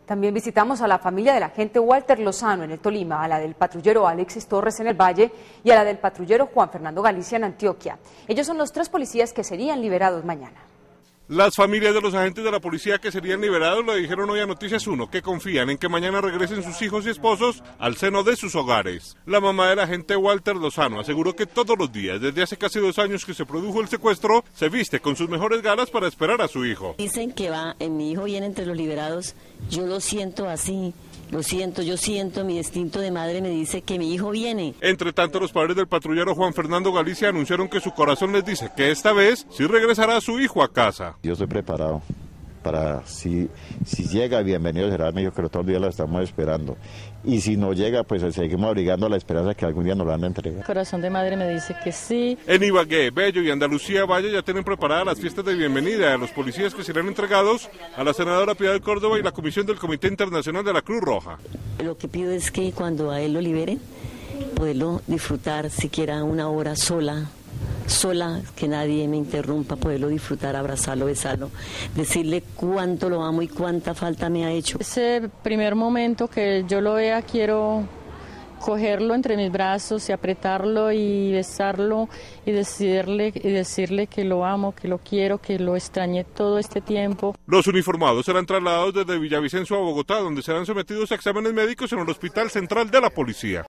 También visitamos a la familia del agente Walter Lozano en el Tolima, a la del patrullero Alexis Torres en el Valle y a la del patrullero Juan Fernando Galicia en Antioquia. Ellos son los 3 policías que serían liberados mañana. Las familias de los agentes de la policía que serían liberados le dijeron hoy a Noticias 1 que confían en que mañana regresen sus hijos y esposos al seno de sus hogares. La mamá del agente Walter Lozano aseguró que todos los días, desde hace casi 2 años que se produjo el secuestro, se viste con sus mejores galas para esperar a su hijo. Dicen que mi hijo viene entre los liberados, yo lo siento así. Lo siento, yo siento, mi instinto de madre me dice que mi hijo viene. Entre tanto, los padres del patrullero Juan Fernando Galicia anunciaron que su corazón les dice que esta vez sí regresará a su hijo a casa. Yo estoy preparado para, si llega, bienvenido será, mi hijo, que todos los días lo estamos esperando. Y si no llega, pues seguimos abrigando la esperanza de que algún día nos lo van a entregar. El corazón de madre me dice que sí. En Ibagué, Bello y Andalucía Valle ya tienen preparadas las fiestas de bienvenida a los policías que serán entregados a la senadora Piedad Córdoba y la comisión del Comité Internacional de la Cruz Roja. Lo que pido es que cuando a él lo liberen, poderlo disfrutar siquiera una hora sola, que nadie me interrumpa, poderlo disfrutar, abrazarlo, besarlo, decirle cuánto lo amo y cuánta falta me ha hecho. Ese primer momento que yo lo vea, quiero cogerlo entre mis brazos y apretarlo y besarlo y decirle que lo amo, que lo quiero, que lo extrañé todo este tiempo. Los uniformados serán trasladados desde Villavicencio a Bogotá, donde serán sometidos a exámenes médicos en el Hospital Central de la Policía.